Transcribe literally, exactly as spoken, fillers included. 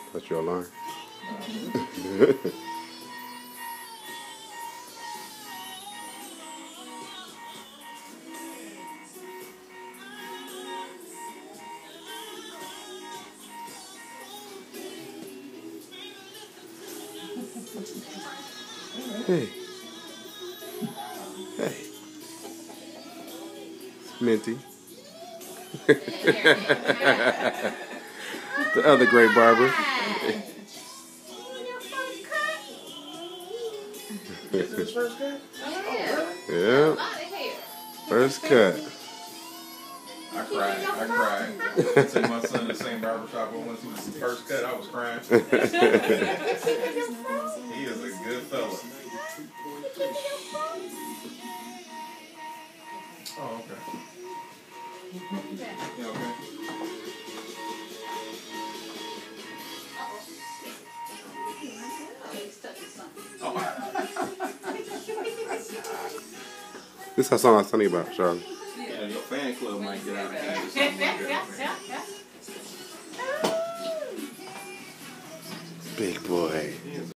That's your alarm. Hey. Hey. Minty. The other great barber. This is first cut? Yeah. First cut. I cried. I cried. I took my son to the same barbershop I went to. The first cut, I was crying. He is a good fella. Oh, okay. Yeah, okay. Oh. This is how song I was telling you about, Charlie. Yeah, your fan club might get out of hand or something like that. Big boy.